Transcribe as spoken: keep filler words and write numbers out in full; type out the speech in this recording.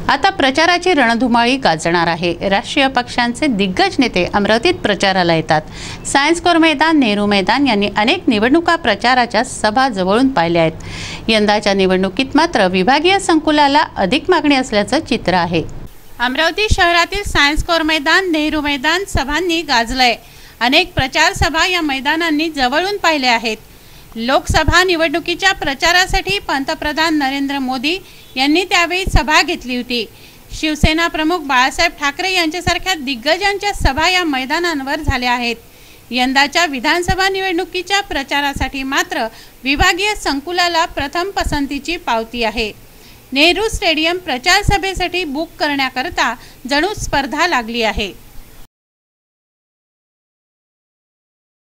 आता प्रचाराची रणधुमाळी गाजणार आहे। राष्ट्रीय पक्षांचे दिग्गज नेते अमरावतीत प्रचाराला येतात। सायन्स कोर मैदान, नेहरू मैदान यांनी अनेक निवडणुका प्रचाराच्या सभा जवळून पाहिल्या आहेत। यंदाच्या निवडणुकीत मात्र विभागीय संकुलाला अधिक मागणी असल्याचं चित्र आहे। अमरावती शहरातील सायन्स कोर मैदान, नेहरू मैदान सभांनी गाजलंय। अनेक प्रचार सभा या मैदानांनी जवळून पाहिल्या आहेत। लोकसभा निवडणुकीच्या प्रचारासाठी पंतप्रधान नरेंद्र मोदी यांनी त्यावेळी सभा घेतली होती। शिवसेना प्रमुख बाळासाहेब ठाकरे यांच्यासारख्या दिग्गजांच्या सभा या मैदानांवर झाल्या आहेत। यंदाच्या विधानसभा निवडणुकीच्या प्रचारासाठी मात्र विभागीय संकुलाला प्रथम पसंतीची पावती आहे। नेहरू स्टेडियम प्रचार सभेसाठी बुक करण्याकरता जणू स्पर्धा लागली आहे।